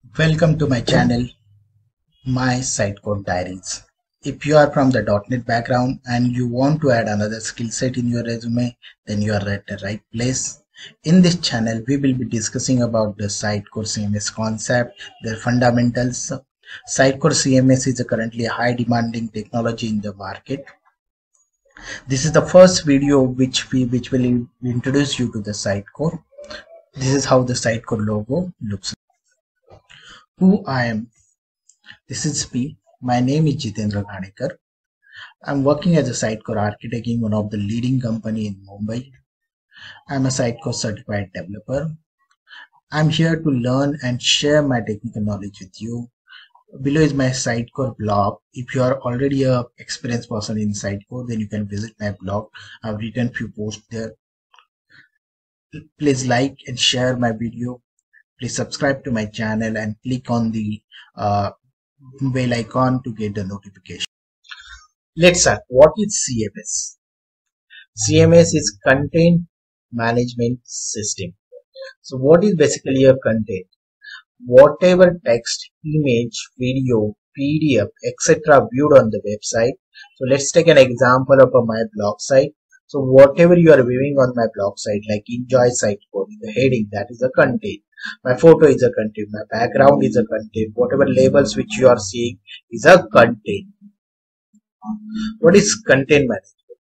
Welcome to my channel, my Sitecore Diaries. If you are from the .NET background and you want to add another skill set in your resume, then you are at the right place. In this channel, we will be discussing about the Sitecore CMS concept, their fundamentals. Sitecore CMS is currently a high demanding technology in the market. This is the first video which will introduce you to the Sitecore. This is how the Sitecore logo looks. Who I am. This is me. My name is Jitendra Ghanekar. I'm working as a Sitecore architect in one of the leading company in Mumbai. I'm a Sitecore certified developer. I'm here to learn and share my technical knowledge with you. Below is my Sitecore blog. If you are already a experienced person in Sitecore, then you can visit my blog. I've written few posts there. Please like and share my video. Please subscribe to my channel and click on the bell icon to get the notification. Let's start. What is CMS? CMS is Content Management System. So what is basically a content? Whatever text, image, video, PDF, etc. viewed on the website. So let's take an example of my blog site. So whatever you are viewing on my blog site, like enjoy Sitecore, the heading, that is a content. My photo is a content. My background is a content. Whatever labels which you are seeing is a content. What is content management?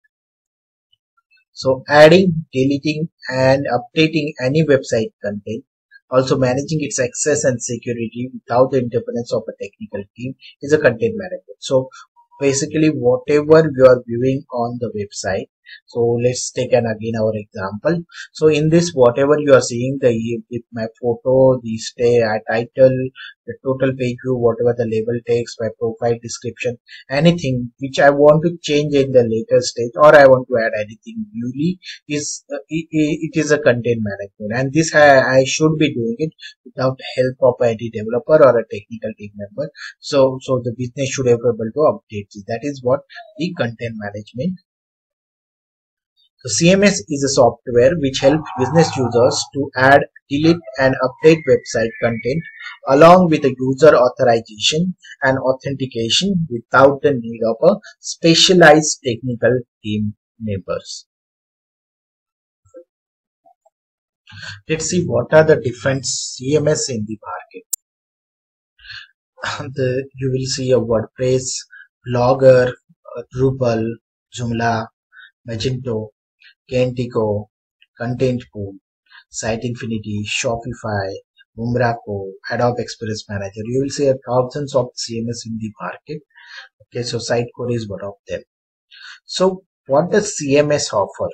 So adding, deleting and updating any website content, also managing its access and security without the interference of a technical team is a content management. So basically whatever you are viewing on the website, so let's take again our example. So in this, whatever you are seeing, my photo, the title, the total page view, whatever the label text, my profile description, anything which I want to change in the later stage, or I want to add anything newly, is it is a content management, and this I should be doing it without help of any developer or a technical team member. So the business should be able to update this. That is what the content management. So CMS is a software which helps business users to add, delete and update website content along with the user authorization and authentication without the need of a specialized technical team members. Let's see what are the different CMS in the market. You will see a WordPress, Blogger, Drupal, Joomla, Magento, Kentico, Content Pool, Site Infinity, Shopify, Mumbraco, Adobe Express Manager. You will see thousands of CMS in the market. Okay, so Sitecore is one of them. So what does CMS offer?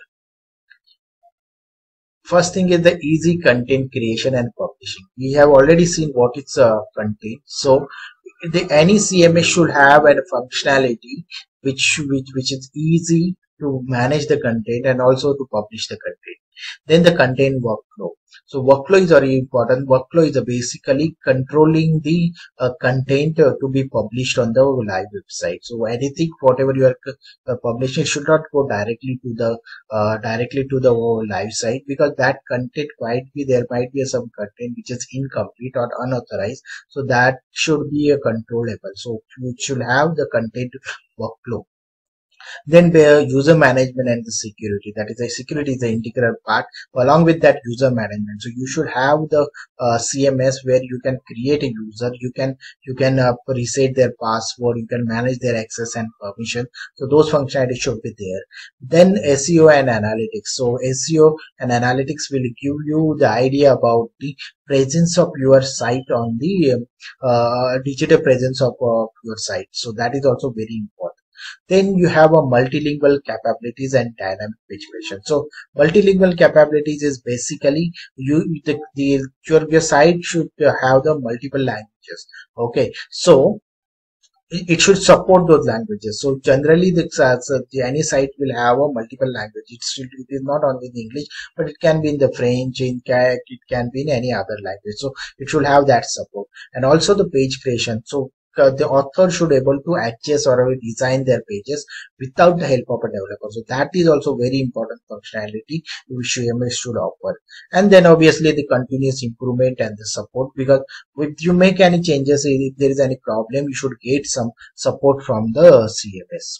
First thing is the easy content creation and publishing. We have already seen what is content. So any CMS should have a functionality which is easy to manage the content and also to publish the content. Then the content workflow. So workflow is very important. Workflow is basically controlling the content to be published on the live website. So anything, whatever you are publishing, should not go directly to the live site, because that content there might be some content which is incomplete or unauthorized. So that should be a controllable. So you should have the content workflow. Then the user management and the security, that is the security is the integral part along with that user management. So you should have the CMS where you can create a user, you can reset their password, you can manage their access and permission. So those functionalities should be there. Then SEO and analytics. So SEO and analytics will give you the idea about the presence of your site on the digital presence of your site. So that is also very important. Then you have a multilingual capabilities and dynamic page creation. So multilingual capabilities is basically your site should have the multiple languages. Okay, so it should support those languages. So generally any site will have a multiple language. It is not only in English, but it can be in the French, it can be in any other language. So it should have that support. And also the page creation. So the author should able to adjust or design their pages without the help of a developer. So that is also very important functionality which CMS should offer. And then obviously the continuous improvement and the support, because if you make any changes, if there is any problem, you should get some support from the CMS.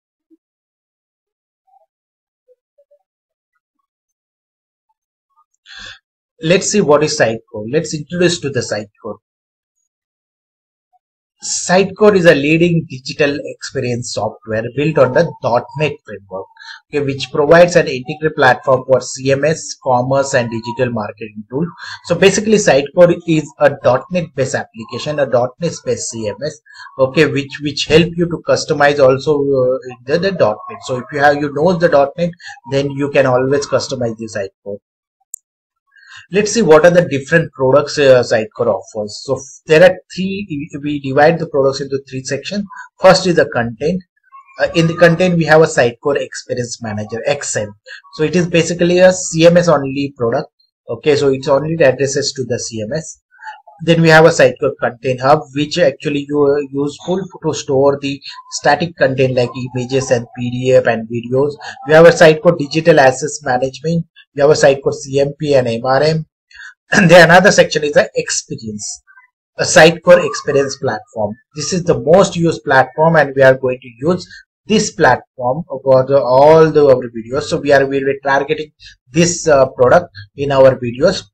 Let's see what is Sitecore. Let's introduce to the Sitecore. Sitecore is a leading digital experience software built on the .NET framework, okay, which provides an integrated platform for CMS, commerce, and digital marketing tool. So basically, Sitecore is a .NET based application, a .NET based CMS, okay, which help you to customize also the .NET. So if you know the .NET, then you can always customize the Sitecore. Let's see what are the different products Sitecore offers. So there are three. We divide the products into three sections. First is the content. In the content, we have a Sitecore Experience Manager (XM). So it is basically a CMS only product. Okay, so it's only addresses to the CMS. Then we have a Sitecore Content Hub, which actually useful to store the static content like images and PDF and videos. We have a Sitecore Digital Assets Management. We have a Sitecore CMP and MRM. And then another section is the experience, a Sitecore experience platform. This is the most used platform, and we are going to use this platform for all our videos. So we will be targeting this product in our videos.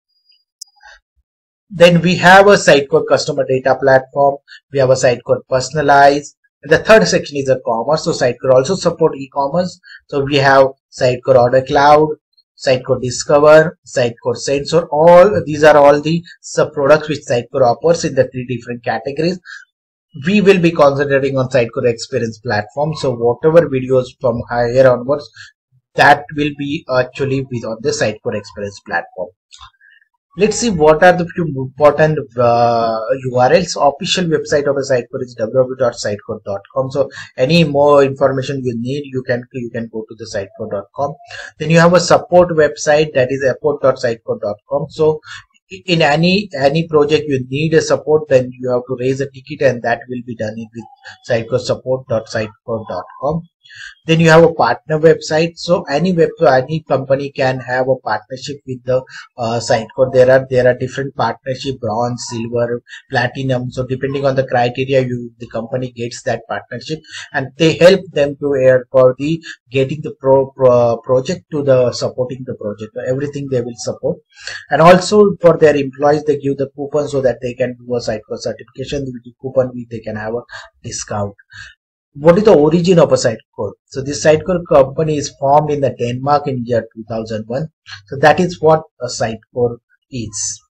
Then we have a Sitecore customer data platform. We have a Sitecore personalize. And the third section is a commerce. So Sitecore also support e-commerce. So we have Sitecore order cloud, Sitecore discover, Sitecore sensor. All these are all the sub products which Sitecore offers in the three different categories. We will be concentrating on Sitecore experience platform. So whatever videos from here onwards, that will be actually on the Sitecore experience platform. Let's see what are the few important URLs. Official website of a Sitecore is www.sitecore.com. So any more information you need, you can go to the sitecore.com. Then you have a support website, that is support.sitecore.com. So in any project you need a support, then you have to raise a ticket, and that will be done with Sitecore support.sitecore.com. Then you have a partner website. So any company can have a partnership with the Sitecore. There are different partnership: bronze, silver, platinum. So depending on the criteria, the company gets that partnership, and they help them to for the getting the project to the supporting the project. Everything they will support, and also for their employees they give the coupon so that they can do a Sitecore certification. With the coupon, they can have a discount. What is the origin of a Sitecore? So this Sitecore company is formed in the Denmark in year 2001. So that is what a Sitecore is.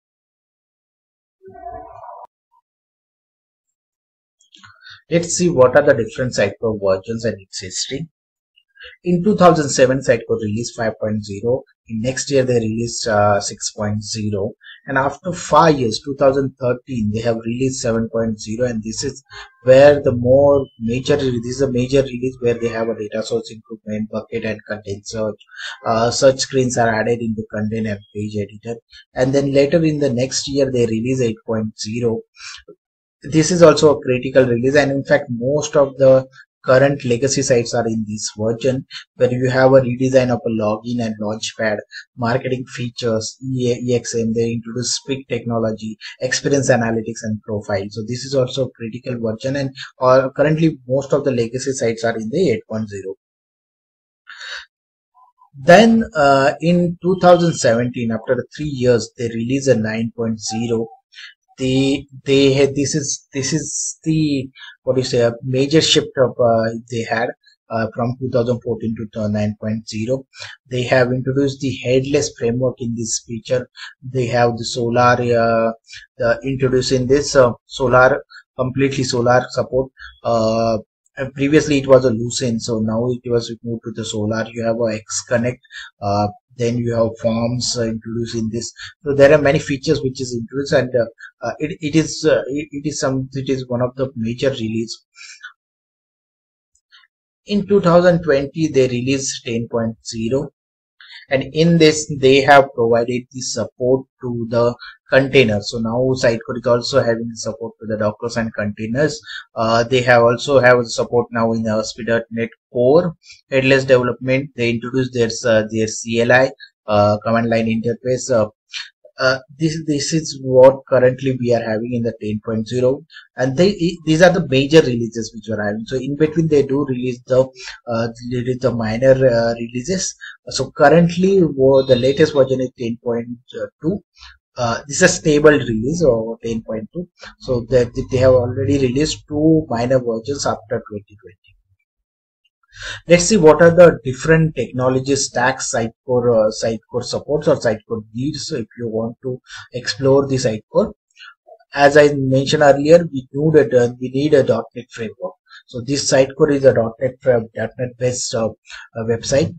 Let's see what are the different Sitecore versions and its history. In 2007, Sitecore released 5.0. In next year, they released 6.0. And after 5 years, 2013, they have released 7.0. And this is where this is a major release where they have a data source improvement, bucket and content search. Search screens are added in the content and page editor. And then later in the next year, they release 8.0. This is also a critical release, and in fact most of the current legacy sites are in this version, where you have a redesign of a login and launchpad, marketing features, EXM. They introduce speak technology, experience analytics, and profile. So this is also a critical version, and currently most of the legacy sites are in the 8.0. Then in 2017, after 3 years, they release a 9.0. This is the a major shift of they had from 2014 to 9.0. They have introduced the headless framework in this feature. They have the solar introducing this completely solar support. Previously it was a Lucene, so now it was moved to the solar. You have a X Connect. Then you have forms introduced in this. So there are many features which is introduced, and it is one of the major release. In 2020 they released 10.0, and in this they have provided the support to the containers. So now Sitecore is also having support to the Dockers and containers. They have also have support now in ASP.NET Core headless development. They introduced their CLI command line interface. This is what currently we are having in the 10.0, and these are the major releases which we are having. So in between they do release the minor releases. So currently the latest version is 10.2. This is a stable release of 10.2. So that they have already released two minor versions after 2020. Let's see what are the different technology stacks Sitecore supports or Sitecore needs. So if you want to explore the Sitecore, as I mentioned earlier, we need a .NET framework. So this Sitecore is a .NET based website.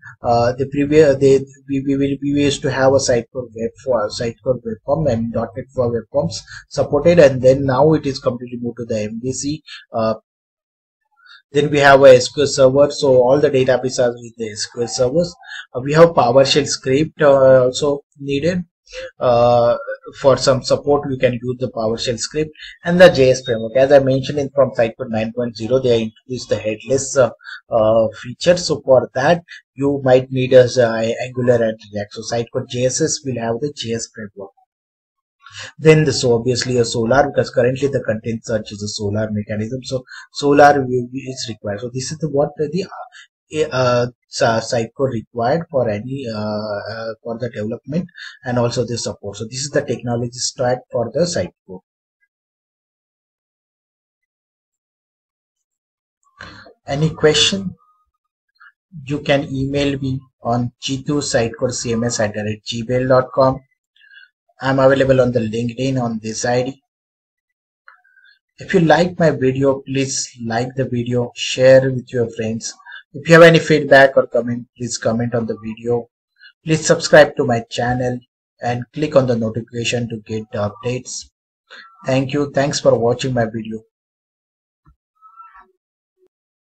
We used to have a Sitecore web form and .NET for web forms supported, and then now it is completely moved to the MVC. Then we have a SQL server, so all the databases are with the SQL servers. We have PowerShell script also needed. For some support, we can use the PowerShell script and the JS framework. As I mentioned from Sitecore 9.0, they introduced the headless feature. So for that, you might need Angular and React. So Sitecore JSS will have the JS framework. Then obviously a Solar, because currently the content search is a Solar mechanism. So Solar is required. So this is what the Sitecore required for any for the development and also the support. So this is the technology stack for the Sitecore. Any question? You can email me on g2sitecorecms@gmail.com. I'm available on the LinkedIn on this ID. If you like my video, please like the video, share with your friends. If you have any feedback or comment, please comment on the video. Please subscribe to my channel and click on the notification to get the updates. Thank you. Thanks for watching my video.